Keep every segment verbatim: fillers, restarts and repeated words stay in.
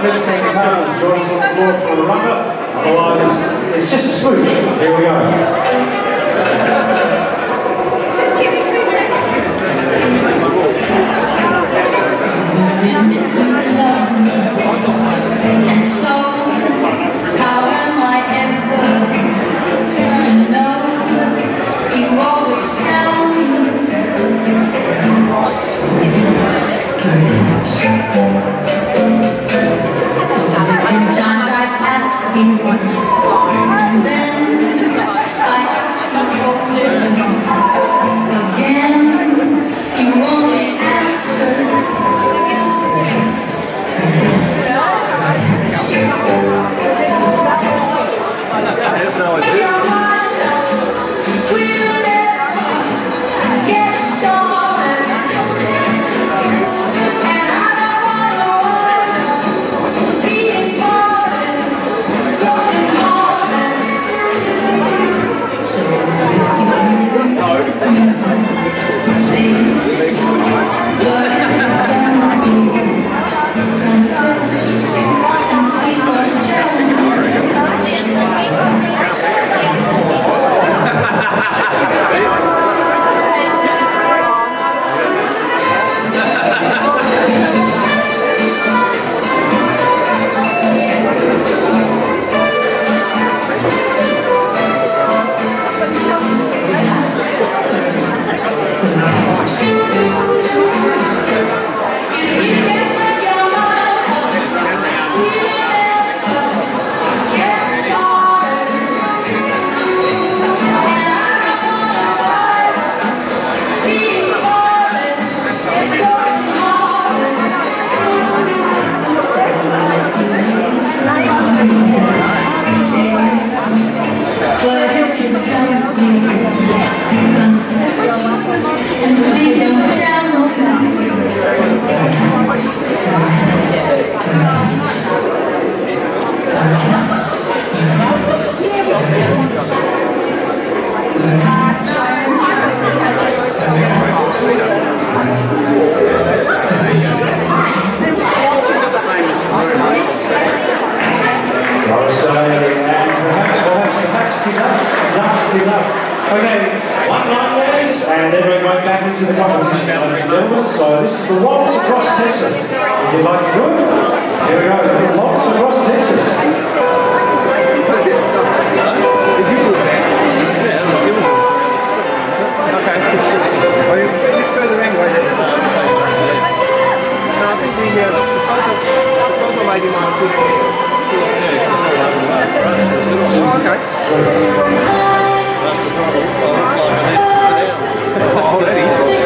vegetarian partners join us on the floor for the runner. Otherwise, it's just a smooch. Here we go. And so, how am I ever to know? You always tell me. Sometimes I ask you, and then I ask you over again. You only answer. Okay, one line ladies, and then we're going back into the competition, ladies and gentlemen. So this is the Waltz Across Texas. If you'd like to do it, here we go, the Waltz Across Texas. Okay. Well, you're a bit further anyway. No, I think the, uh, the photo, the photo lady might be good. Oh, okay. Already?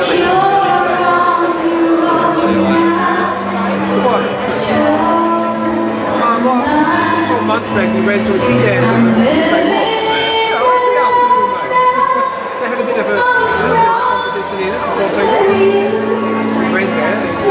What? Um, well, some months back we went to a tea dance and they say, what? They had a bit of a, a competition in it. We went there and uh,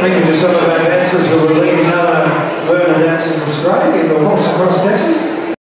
Thank you to some of our dancers who are leading other learner dancers astray in the waltz across Texas.